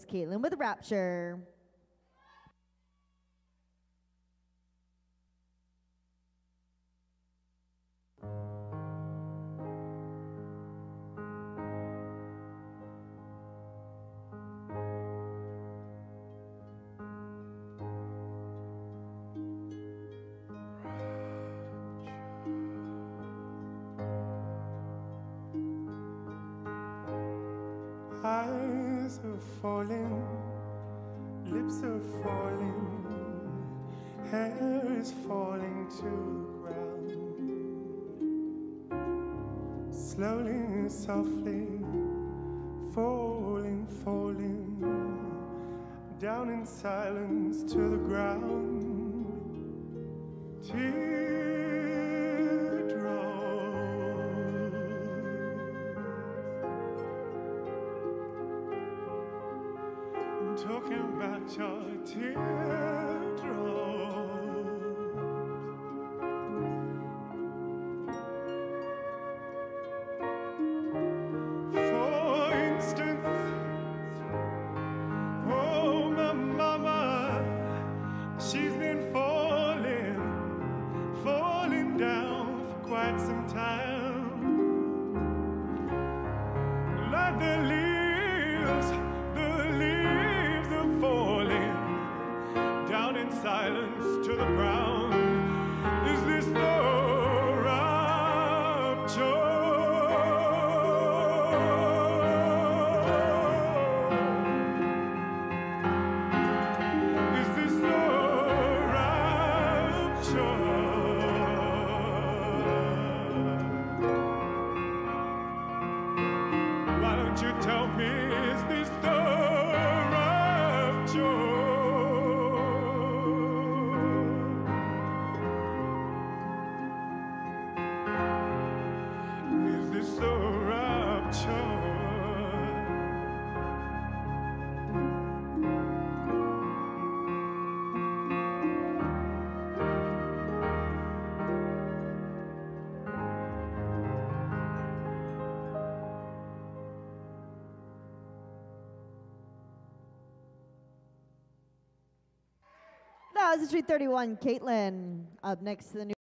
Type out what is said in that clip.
Caitlin with Rapture. Eyes are falling, lips are falling, hair is falling to the ground. Slowly, softly, falling, falling, down in silence to the ground. Talking about your teardrops. For instance, oh, my mama, she's been falling down for quite some time. Like the leaves falling down in silence to the ground. Is this the rapture? Is this the rapture? Why don't you tell me, is this the Is this the rapture? That was the Street 31, Caitlin. Up next to the new